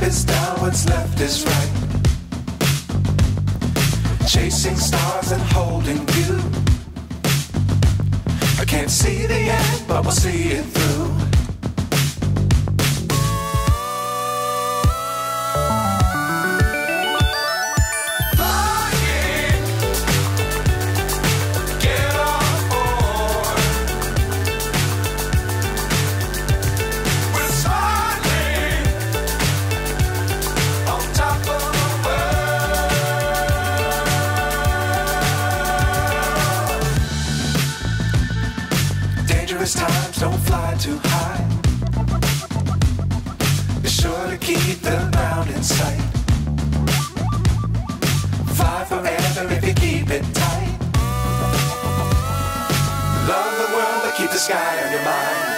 is down, what's left is right. Chasing stars and holding you. I can't see the end, but we'll see it through. Dangerous times, don't fly too high. Be sure to keep the ground in sight. Fly forever if you keep it tight. Love the world, but keep the sky on your mind.